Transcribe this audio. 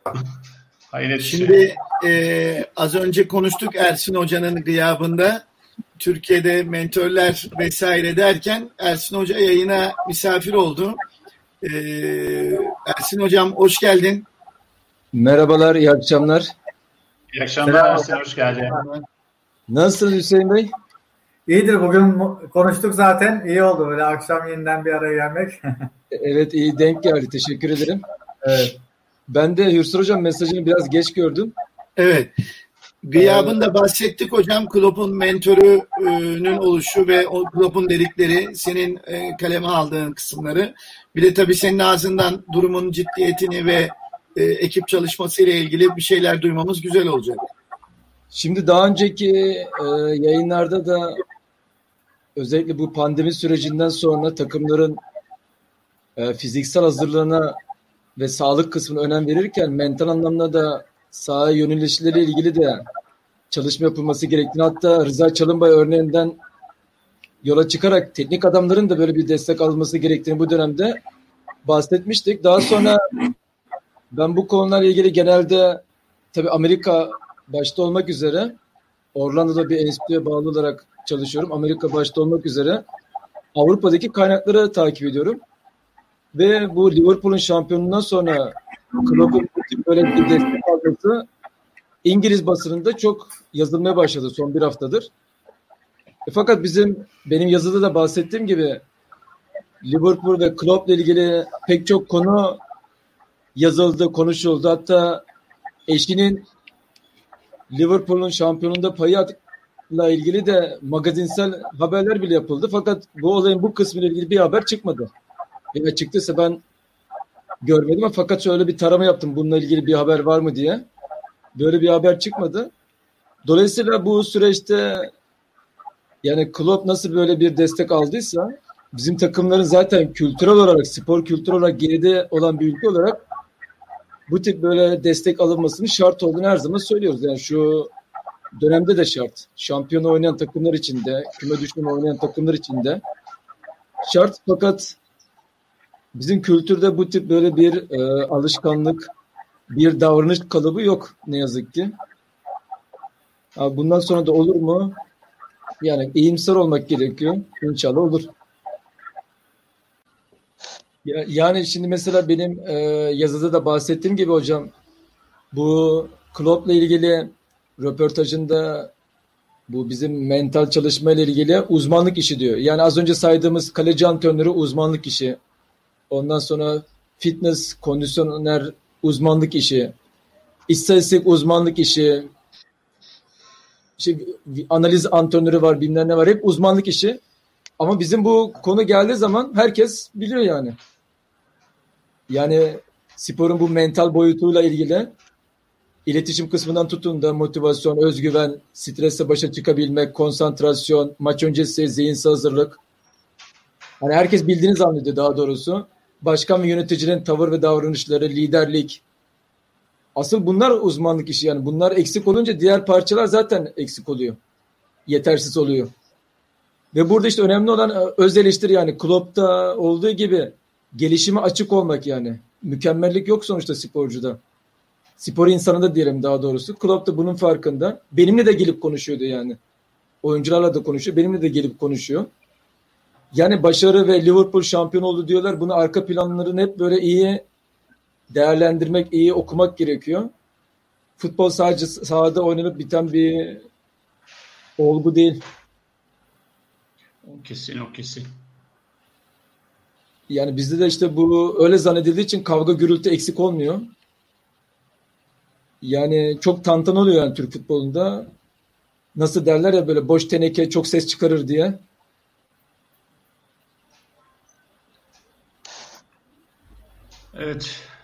Hayret. Şimdi az önce konuştuk Ersin Hoca'nın gıyabında. Türkiye'de mentörler vesaire derken Ersin Hoca yayına misafir oldu. Ersin Hocam hoş geldin. Merhabalar, iyi akşamlar. İyi akşamlar Ersin, hoş geldin. Nasılsınız Hüseyin Bey? İyidir, bugün konuştuk zaten. İyi oldu böyle akşam yeniden bir araya gelmek. Evet, iyi denk geldi. Teşekkür ederim. Evet. Ben de Hürsür Hocam mesajını biraz geç gördüm. Evet. Gıyabında bahsettik hocam. Klopp'un mentörünün oluşu ve o Klopp'un dedikleri, senin kaleme aldığın kısımları. Bir de tabii senin ağzından durumun ciddiyetini ve ekip çalışması ile ilgili bir şeyler duymamız güzel olacak. Şimdi daha önceki yayınlarda da özellikle bu pandemi sürecinden sonra takımların fiziksel hazırlığına ve sağlık kısmına önem verirken mental anlamda da sahaya yönelişleriyle ilgili de çalışma yapılması gerektiğini, hatta Rıza Çalınbay örneğinden yola çıkarak teknik adamların da böyle bir destek alınması gerektiğini bu dönemde bahsetmiştik. Daha sonra ben bu konularla ilgili genelde tabii Amerika başta olmak üzere, Orlando'da bir enstitüye bağlı olarak çalışıyorum. Amerika başta olmak üzere Avrupa'daki kaynakları takip ediyorum. Ve bu Liverpool'un şampiyonundan sonra Klopp'un böyle bir destek alması İngiliz basınında çok yazılmaya başladı son bir haftadır. Fakat benim yazıda da bahsettiğim gibi Liverpool ve Klopp'la ilgili pek çok konu yazıldı, konuşuldu. Hatta eşinin Liverpool'un şampiyonunda payıyla ilgili de magazinsel haberler bile yapıldı. Fakat bu olayın bu kısmıyla ilgili bir haber çıkmadı. Yani çıktıysa ben görmedim ama fakat şöyle bir tarama yaptım bununla ilgili bir haber var mı diye. Böyle bir haber çıkmadı. Dolayısıyla bu süreçte yani Klopp nasıl böyle bir destek aldıysa bizim takımların zaten kültürel olarak, spor kültürel olarak geride olan bir ülke olarak bu tip böyle destek alınmasının şart olduğunu her zaman söylüyoruz. Yani şu dönemde de şart. Şampiyonu oynayan takımlar için de, küme düşmeme oynayan takımlar için de şart. Fakat bizim kültürde bu tip böyle bir alışkanlık, bir davranış kalıbı yok ne yazık ki. Bundan sonra da olur mu? Yani iyimser olmak gerekiyor. İnşallah olur. Yani şimdi mesela benim yazıda da bahsettiğim gibi hocam, bu Klopp'la ilgili röportajında bu bizim mental çalışma ile ilgili uzmanlık işi diyor. Yani az önce saydığımız kaleci antrenörü uzmanlık işi. Ondan sonra fitness, kondisyoner uzmanlık işi. İstatistik uzmanlık işi. İşte analiz antrenörü var, bilmem ne var. Hep uzmanlık işi. Ama bizim bu konu geldiği zaman herkes biliyor yani. Yani sporun bu mental boyutuyla ilgili iletişim kısmından tutun da motivasyon, özgüven, stresle başa çıkabilmek, konsantrasyon, maç öncesi zihinsel hazırlık. Hani herkes bildiğini zannediyor daha doğrusu. Başkan ve yöneticinin tavır ve davranışları, liderlik. Asıl bunlar uzmanlık işi yani. Bunlar eksik olunca diğer parçalar zaten eksik oluyor. Yetersiz oluyor. Ve burada işte önemli olan öz eleştiri yani. Klopp'ta olduğu gibi gelişime açık olmak yani. Mükemmellik yok sonuçta sporcuda. Spor insanında diyelim daha doğrusu. Klopp da bunun farkında. Benimle de gelip konuşuyordu yani. Oyuncularla da konuşuyor. Benimle de gelip konuşuyor. Yani başarı ve Liverpool şampiyon oldu diyorlar. Bunu arka planlarını hep böyle iyi değerlendirmek, iyi okumak gerekiyor. Futbol sadece sahada oynanıp biten bir olgu değil. O kesin. Yani bizde de işte bu öyle zannedildiği için kavga gürültü eksik olmuyor. Yani çok tantana oluyor yani Türk futbolunda. Nasıl derler ya böyle boş teneke çok ses çıkarır diye. Evet.